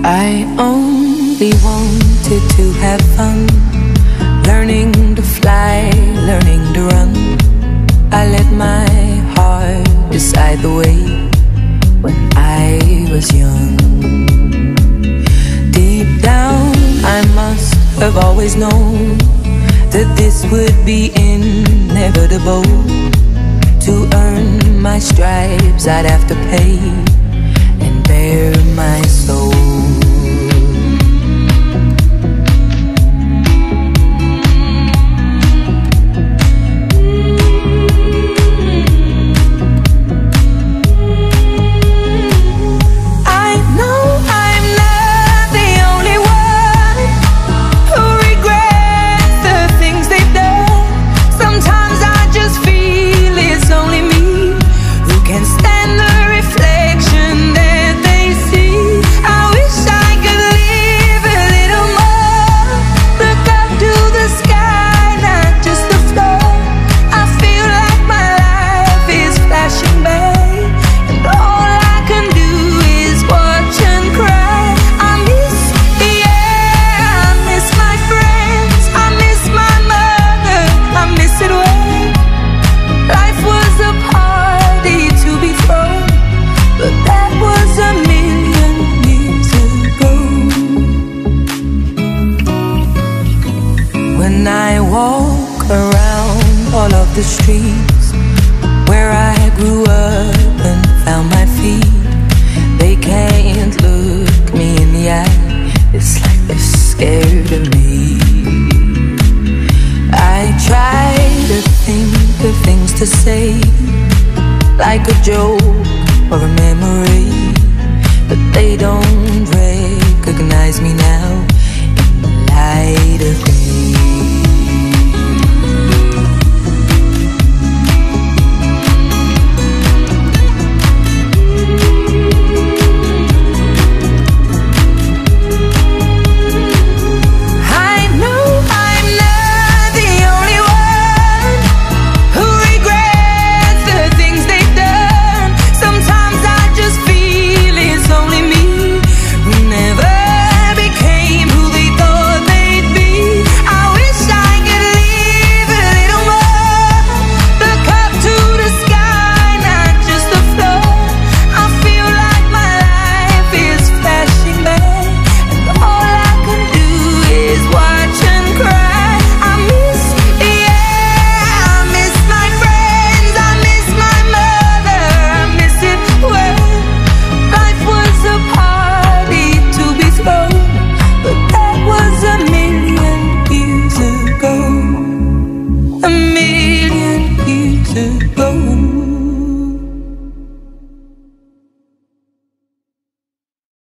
I only wanted to have fun, learning to fly, learning to run. I let my heart decide the way when I was young. Deep down I must have always known that this would be inevitable. To earn my stripes I'd have to pay and bare my soul. When I walk around all of the streets where I grew up and found my feet, they can't look me in the eye. It's like they're scared of me. I try to think of things to say, like a joke or a memory, but they don't